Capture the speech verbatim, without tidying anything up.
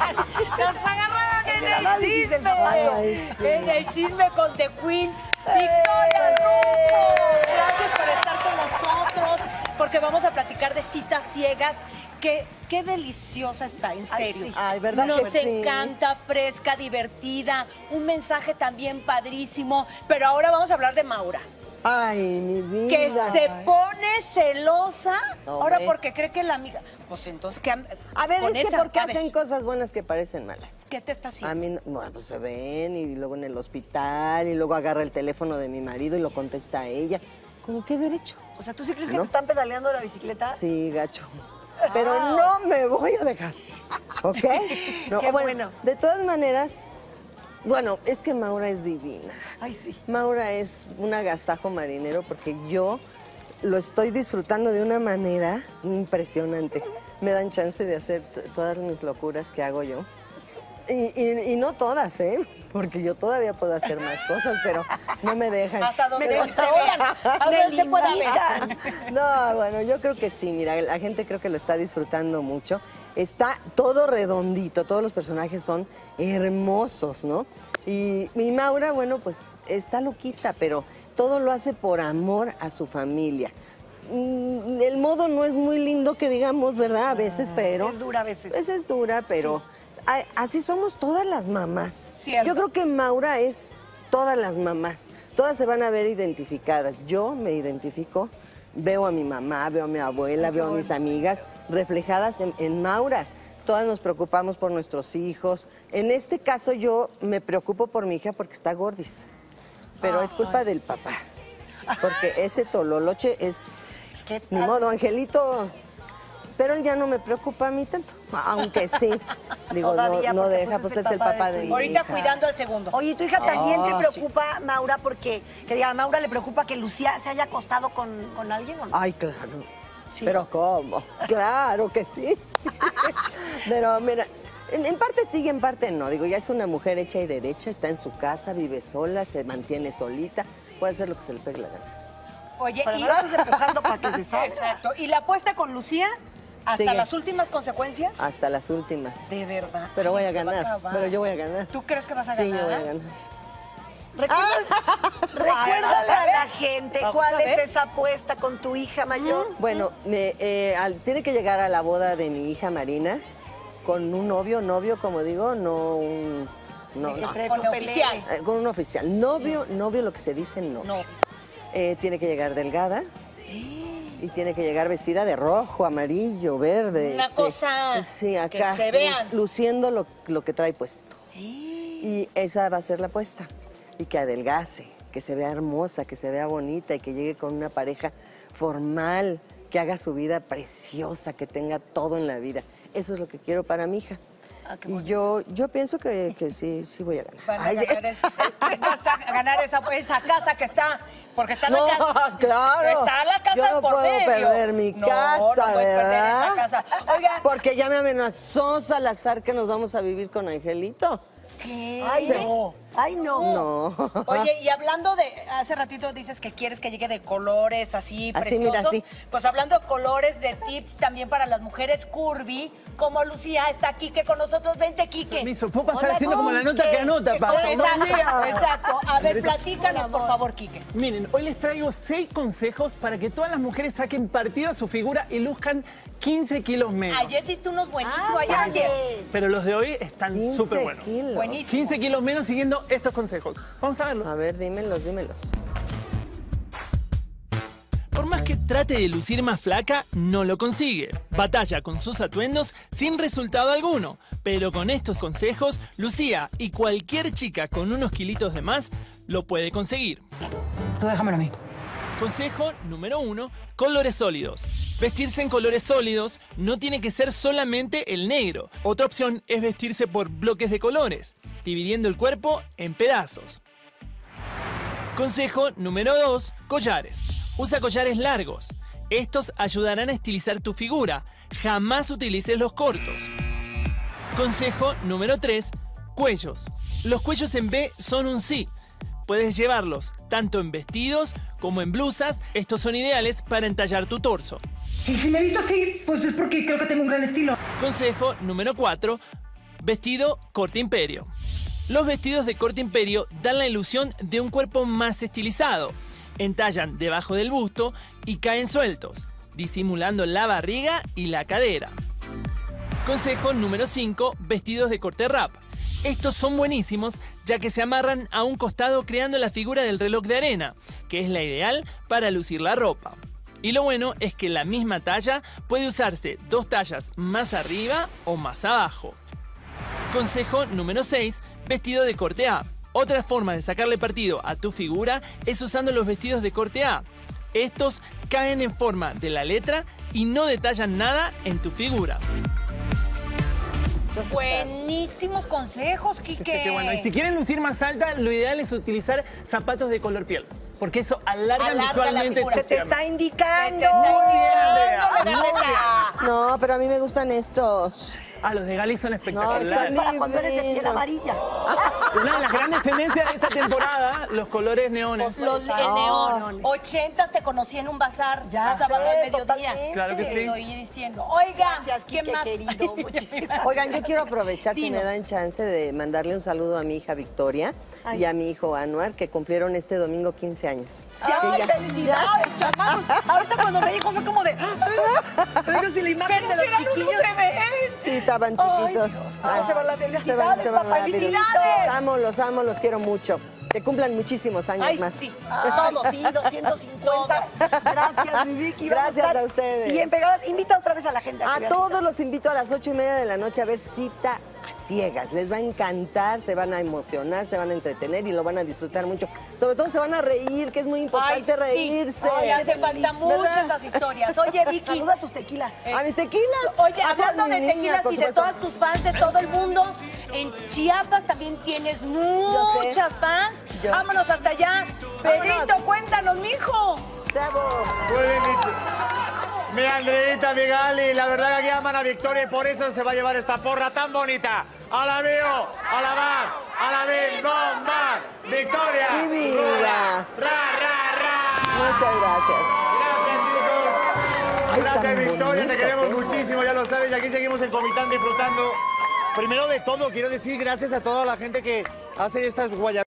Nos agarraron en el, el chisme. Ay, sí. En el chisme con The Queen. Victoria Rufo. Gracias por estar con nosotros. Porque vamos a platicar de citas ciegas. Qué, qué deliciosa está, en serio. Ay, sí. Ay, ¿verdad Nos que sí? encanta, fresca, divertida. Un mensaje también padrísimo. Pero ahora vamos a hablar de Maura. Ay, mi vida. Que se pone celosa. Hombre. Ahora porque cree que la amiga... Pues entonces, ¿qué? A ver, con es que esa, ¿por qué a ver, hacen cosas buenas que parecen malas? ¿Qué te está haciendo? A mí, no, bueno, pues se ven y luego en el hospital y luego agarra el teléfono de mi marido y lo contesta a ella. ¿Con qué derecho? O sea, ¿tú sí crees que ¿No? te están pedaleando la bicicleta? Sí, gacho. Pero no me voy a dejar, ¿ok? No, Qué bueno, bueno. de todas maneras, bueno, es que Maura es divina. Ay, sí. Maura es un agasajo marinero porque yo lo estoy disfrutando de una manera impresionante. Me dan chance de hacer todas mis locuras que hago yo. Y, y, y no todas, ¿eh? Porque yo todavía puedo hacer más cosas, pero no me dejan. Hasta donde Pero- se vean, hasta donde se pueda ver. No, bueno, yo creo que sí, mira, la gente creo que lo está disfrutando mucho. Está todo redondito, todos los personajes son hermosos, ¿no? Y mi Maura, bueno, pues está loquita, pero todo lo hace por amor a su familia. Mm, El modo no es muy lindo que digamos, ¿verdad? A veces, pero... Es dura a veces. Pues es dura, pero a- así somos todas las mamás. Cierto. Yo creo que Maura es todas las mamás. Todas se van a ver identificadas. Yo me identifico, veo a mi mamá, veo a mi abuela, veo a mis amigas reflejadas en, en Maura. Todas nos preocupamos por nuestros hijos. En este caso yo me preocupo por mi hija porque está gordis. Pero es culpa del papá. Porque ese tololoche es... ¿Qué Ni tal? modo, Angelito. Pero él ya no me preocupa a mí tanto. Aunque sí. Digo, no, Todavía, no porque, deja, pues, pues es el papá de mi Ahorita hija. cuidando al segundo. Oye, ¿tu hija también Ah, te preocupa, Maura, porque que diga, a Maura le preocupa que Lucía se haya acostado con, con alguien o no? Ay, claro. Sí. Pero ¿cómo? Claro que sí. Pero mira, en, en parte sí y en parte no. Digo, ya es una mujer hecha y derecha, está en su casa, vive sola, se mantiene solita, puede hacer lo que se le pegue la gana. Oye, Pero y... no la estás empujando para que se salga. Exacto. ¿Y la apuesta con Lucía hasta Sigue. las últimas consecuencias? Hasta las últimas. De verdad. Pero voy a Ay, te va ganar. acabar. Pero yo voy a ganar. ¿Tú crees que vas a Sí, ganar? yo voy a ganar. Recuérdale a a ver. la gente Vamos cuál a ver. es esa apuesta con tu hija mayor. Bueno, me, eh, al- tiene que llegar a la boda de mi hija Marina con un novio, novio, como digo, no un... No, Que no. trae Con su oficial. pelele. Eh, con un oficial. Novio, novio, lo que se dice no. No. Eh, tiene que llegar delgada y tiene que llegar vestida de rojo, amarillo, verde. Una cosa sí, que acá, se vean. lu- luciendo lo, lo que trae puesto. Y esa va a ser la apuesta. Y que adelgace, que se vea hermosa, que se vea bonita y que llegue con una pareja formal, que haga su vida preciosa, que tenga todo en la vida. Eso es lo que quiero para mi hija. Ah, qué y bonito. yo, yo pienso que, que sí, sí voy a ganar. Van a Ay, ganar, esa, vas a ganar esa, esa casa que está, porque está la No, casa. claro. Está la casa Yo de no por puedo medio. perder mi No, casa, no puedes perder ¿verdad? esa casa. Oigan, Porque ya me amenazó Salazar que nos vamos a vivir con Angelito. ¿qué? Ay, Sí. no. Ay, no. No. Oye, y hablando de, hace ratito dices que quieres que llegue de colores así, Así, preciosos. mira, así. Pues hablando de colores, de tips también para las mujeres curvy, como Lucía está Quique con nosotros. Vente, Quique. Permiso, puedo pasar Hola, haciendo como la nota Quique. que anota, Eh, paso. Exacto, Buen día. exacto. A ver, platícanos, por favor, Quique. Miren, hoy les traigo seis consejos para que todas las mujeres saquen partido a su figura y luzcan quince kilos menos. Ayer diste unos buenísimos, Ah, ayer, ayer. oye. Pero los de hoy están quince súper buenos. kilos. Buenísimo. quince kilos menos siguiendo estos consejos. Vamos a verlos. A ver, dímelos, dímelos. Por más que trate de lucir más flaca, no lo consigue. Batalla con sus atuendos sin resultado alguno. Pero con estos consejos, Lucía y cualquier chica con unos kilitos de más lo puede conseguir. Tú déjamelo a mí. Consejo número uno, colores sólidos. Vestirse en colores sólidos no tiene que ser solamente el negro. Otra opción es vestirse por bloques de colores, dividiendo el cuerpo en pedazos. Consejo número dos, collares. Usa collares largos. Estos ayudarán a estilizar tu figura. Jamás utilices los cortos. Consejo número tres, cuellos. Los cuellos en V son un sí. Puedes llevarlos tanto en vestidos como en blusas. Estos son ideales para entallar tu torso. Y si me he visto así, pues es porque creo que tengo un gran estilo. Consejo número cuatro, Vestido corte imperio. Los vestidos de corte imperio dan la ilusión de un cuerpo más estilizado. Entallan debajo del busto y caen sueltos, disimulando la barriga y la cadera. Consejo número cinco. Vestidos de corte wrap. Estos son buenísimos ya que se amarran a un costado creando la figura del reloj de arena, que es la ideal para lucir la ropa. Y lo bueno es que la misma talla puede usarse dos tallas más arriba o más abajo. Consejo número seis. Vestido de corte A. Otra forma de sacarle partido a tu figura es usando los vestidos de corte A. Estos caen en forma de la letra y no detallan nada en tu figura. Buenísimos consejos, Quique. Qué bueno. Y si quieren lucir más alta, lo ideal es utilizar zapatos de color piel, porque eso alarga, Alarga visualmente la figura. tus Se te piernas. está indicando. Se te está Muy bien, Andrea. No, pero a mí me gustan estos. Ah, los de Gali son No, espectaculares. están Para cuando eres de piel divinos. amarilla. Una de las grandes tendencias de esta temporada, los colores neones. Los, el neón. Ochentas te conocí en un bazar. Ya sábado sé, al mediodía. totalmente. Claro que Te sí. estoy diciendo. Oiga, Gracias, ¿qué Quique, más? querido. Muchísimas Oigan, yo quiero aprovechar, si me Dinos. dan chance, de mandarle un saludo a mi hija Victoria Ay. y a mi hijo Anuar, que cumplieron este domingo quince años. Ya, Que ay, ya- felicidades, chamacos. Ahorita cuando me dijo fue como de... Pero si la imagen de los chiquillos... Sí, estaban Ay, chiquitos. Dios. Ay, se van las se van, se van papá, rápido. felicidades. Los amo, los amo, los quiero mucho. Que cumplan muchísimos años Ay, más. sí. Ay, sí, doscientos cincuenta. Gracias, mi Vicky. Vamos Gracias estar a ustedes. Bien pegadas. Invita otra vez a la gente. que A vea. todos los invito a las ocho y media de la noche a ver Cita a Ciegas. Les va a encantar, se van a emocionar, se van a entretener y lo van a disfrutar mucho. Sobre todo se van a reír, que es muy Ay, importante sí. reírse. Ay, hace falta ¿Verdad? muchas esas historias. Oye, Vicky. Saluda a tus tequilas. A mis tequilas. Oye, A todas hablando de mis niñas, tequilas por y de supuesto. todas tus fans, de todo el mundo, en Chiapas también tienes muchas fans. Yo Vámonos hasta allá. Pedrito, cuéntanos, mijo. Bravo. Muy bien dicho. Mi Andreita, mi Gali, la verdad que aquí aman a Victoria y por eso se va a llevar esta porra tan bonita. A la mío, a la más, a la mil, bomba, Victoria. Mi vida. Ra, ra, ra. Muchas gracias. Gracias, chicos. Ay, Gracias, tan Victoria, te bonito, queremos Pedro. muchísimo, ya lo sabes, y aquí seguimos en Comitán disfrutando. Primero de todo, quiero decir gracias a toda la gente que hace estas guayabas.